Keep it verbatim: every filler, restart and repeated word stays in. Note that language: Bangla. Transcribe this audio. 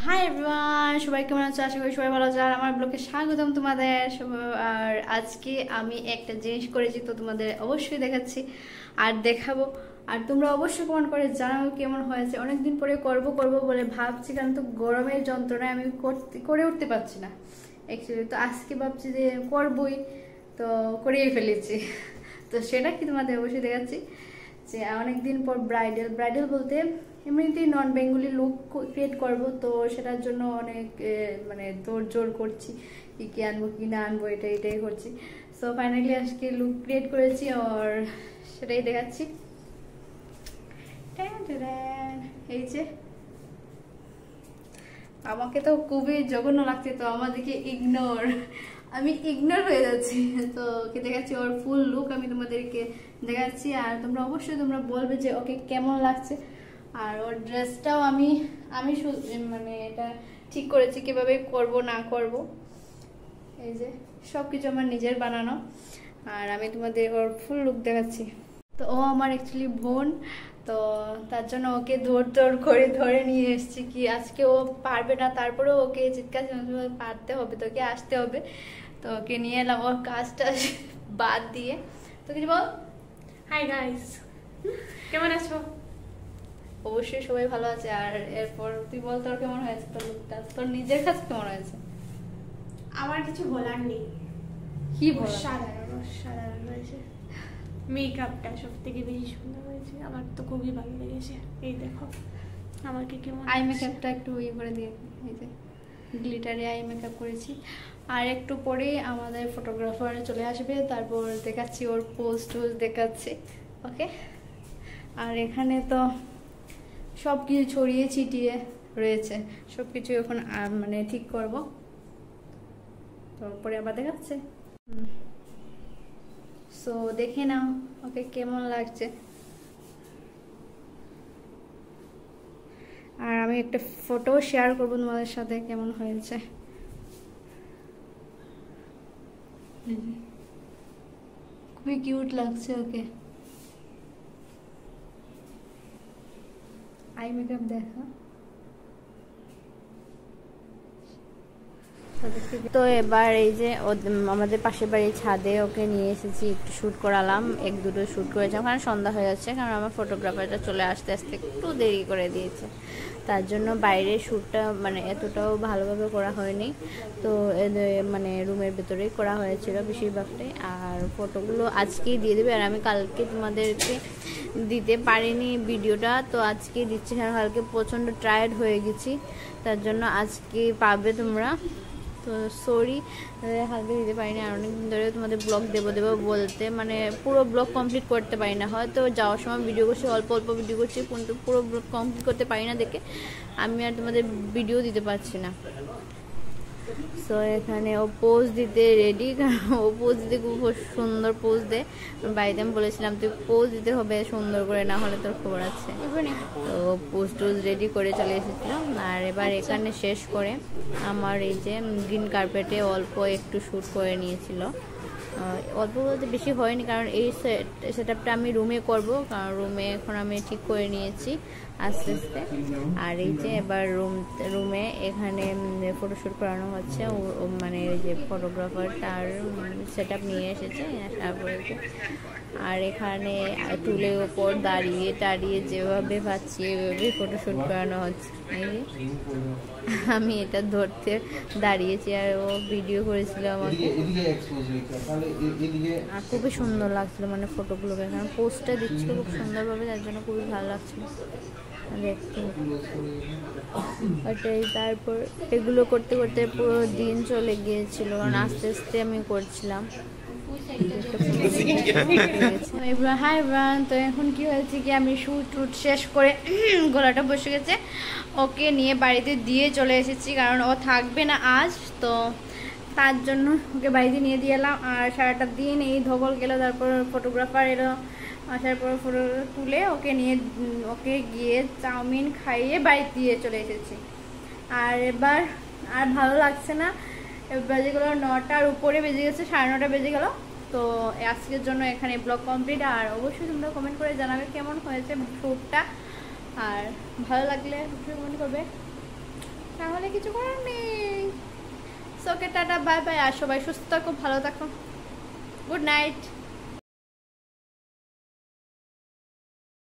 হাই এভরিওয়ান, সবাই কেমন আছো? আশা করি সবাই ভালো আছো। আর আমার ব্লগে স্বাগতম তোমাদের। আর আজকে আমি একটা জিনিস করেছি, তো তোমাদের অবশ্যই দেখাচ্ছি আর দেখাবো। আর তোমরা অবশ্যই কমেন্ট করে জানাও কেমন হয়েছে। অনেকদিন পরে করব করব বলে ভাবছি, কারণ তো গরমের যন্ত্রণায় আমি করতে করে উঠতে পারছি না অ্যাকচুয়ালি। তো আজকে ভাবছি যে করবই, তো করেই ফেলেছি। তো সেটা কি তোমাদের অবশ্যই দেখাচ্ছি যে অনেকদিন পর ব্রাইডাল ব্রাইডাল বলতে এমনিতেই নন বেঙ্গলি লুক ক্রিয়েট করব, তো সেটার জন্য অনেক মানে দৌড় জোর করছি কি কি আনবো কি না আনবো, এটা এটাই করছি। সো ফাইনালি আজকে লুক ক্রিয়েট করেছি আর সেটাই দেখাচ্ছি। এই যে আমাকে তো খুবই জঘন্য লাগছে, তো আমাদেরকে ইগনোর আমি ইগনোর হয়ে যাচ্ছি। তো ওকে দেখাচ্ছি ওর ফুল লুক আমি তোমাদেরকে দেখাচ্ছি, আর তোমরা অবশ্যই তোমরা বলবে যে ওকে কেমন লাগছে। আর ওর ড্রেসটাও আমি আমি মানে এটা ঠিক করেছি কিভাবে করব না করব। এই যে সব কিছু আমার নিজের বানানো, আর আমি তোমাদের ওর ফুল লুক দেখাচ্ছি। তো ও আমার অ্যাকচুয়ালি বোন, তো তার জন্য ওকে ধর ধর করে ধরে নিয়ে এসেছি কি আজকে ও পারবে না, তারপরেও ওকে চিৎকার পারতে হবে, তোকে আসতে হবে। তো ওকে নিয়ে এলাম ওর কাজটা বাদ দিয়ে। তো কিছু বল। হাই গাইস, কেমন আছো? অবশ্যই সবাই ভালো আছে। আর এরপর তুই বল তোর কেমন হয়েছে, তোর লুকটা, তোর নিজের কাছে কেমন হয়েছে? আমার কিছু বলার নেই, কি বল? অসাধারণ অসাধারণ হয়েছে। মেকআপটা সব থেকে বেশি সুন্দর হয়েছে, আমার তো খুবই ভালো লেগেছে। এই দেখো আমাকে কেমন আই মেকআপটা একটু ইয়ে করে দিয়ে, এই যে গ্লিটারে আই মেকআপ করেছি। আর একটু পরেই আমাদের ফটোগ্রাফার চলে আসবে, তারপর দেখাচ্ছি ওর পোজ টোজ দেখাচ্ছি। ওকে, আর এখানে তো সব কিছু ছড়িয়ে ছিটিয়ে রয়েছে, সব কিছু এখন মানে ঠিক করব, তারপরে আবার দেখাচ্ছে। সো দেখে নাও ওকে কেমন লাগছে। আর আমি একটা ফটো শেয়ার করবো তোমাদের সাথে কেমন হয়েছে। খুবই কিউট লাগছে ওকে। আই মেকআপ দেখা। তো এবার এই যে আমাদের পাশের বাড়ির ছাদে ওকে নিয়ে এসেছি, একটু শ্যুট করালাম, এক দুটো শ্যুট করেছিলাম, কারণ সন্ধ্যা হয়ে যাচ্ছে, কারণ আমার ফটোগ্রাফারটা চলে আসতে আসতে একটু দেরি করে দিয়েছে, তার জন্য বাইরের শ্যুটটা মানে এতটাও ভালোভাবে করা হয়নি। তো মানে রুমের ভেতরেই করা হয়েছিল বেশিরভাগটাই। আর ফটোগুলো আজকেই দিয়ে দেবে, আর আমি কালকে তোমাদেরকে দিতে পারিনি ভিডিওটা, তো আজকে দিচ্ছি, কারণ কালকে প্রচণ্ড টায়ার্ড হয়ে গেছি, তার জন্য আজকে পাবে তোমরা। তো সরি হালকা দিতে পারিনি, আর অনেকদিন ধরে তোমাদের ব্লগ দেবো দেবো বলতে মানে পুরো ব্লগ কমপ্লিট করতে পারি না। হয়তো যাওয়ার সময় ভিডিও করছি, অল্প অল্প ভিডিও করছি, কিন্তু পুরো ব্লগ কমপ্লিট করতে পারি না দেখে আমি আর তোমাদের ভিডিও দিতে পারছি না। সো এখানে ও পোজ দিতে রেডি, কারণ ও পোজ দিতে খুব সুন্দর পোজ দেয়। বাড়িতে আমি বলেছিলাম তুই পোজ দিতে হবে সুন্দর করে, না হলে তোর খবর আছে। তো পোজ টোজ রেডি করে চলে এসেছিলাম। আর এবার এখানে শেষ করে আমার এই যে গ্রিন কার্পেটে অল্প একটু শ্যুট করে নিয়েছিল, অল্প বলতে বেশি হয়নি, কারণ এই সেট আপটা আমি রুমে করব, কারণ রুমে এখন আমি ঠিক করে নিয়েছি আস্তে আস্তে। আর এই যে এবার রুম রুমে এখানে ফটোশ্যুট করানো হচ্ছে, মানে ওই যে ফটোগ্রাফার তার সেট আপ নিয়ে এসেছে তারপরে। আর এখানে টুলের ওপর দাঁড়িয়ে টাড়িয়ে যেভাবে পাচ্ছি এভাবেই ফটোশ্যুট করানো হচ্ছে। আমি এটা ধরতে দাঁড়িয়েছি আর ও ভিডিও করেছিল আমাকে, আর খুবই সুন্দর লাগছিল মানে ফটোগুলোকে, কারণ পোস্টটা দিচ্ছিল খুব সুন্দরভাবে, তার জন্য খুবই ভালো লাগছিল দেখতে। ওটাই, তারপর এগুলো করতে করতে পুরো দিন চলে গিয়েছিল, কারণ আস্তে আস্তে আমি করছিলাম। হাই ব্রান, তো এখন কি হয়েছে কি আমি শুট টুট শেষ করে গলাটা বসে গেছে, ওকে নিয়ে বাড়িতে দিয়ে চলে এসেছি, কারণ ও থাকবে না আজ, তো তার জন্য ওকে বাড়িতে নিয়ে দিয়ে এলাম। আর সারাটা দিন এই ধবল গেল, তারপর ফটোগ্রাফার এলো, আসার পর ফটো তুলে ওকে নিয়ে ওকে গিয়ে চাউমিন খাইয়ে বাড়িতে দিয়ে চলে এসেছি। আর এবার আর ভালো লাগছে না, বেজে গেলো নটার উপরে বেজে গেছে, সাড়ে নটা বেজে গেল। তো আজকের জন্য এখানে ব্লগ কমপ্লিট। আর অবশ্যই তোমরা কমেন্ট করে জানাবে কেমন হয়েছে শ্যুটটা, আর ভালো লাগলে অবশ্যই কমেন্ট করবে। তাহলে কিছু করার নেই। ওকে টাটা বাই বাই, আর সবাই সুস্থ থাকো, ভালো থাকো, গুড নাইট।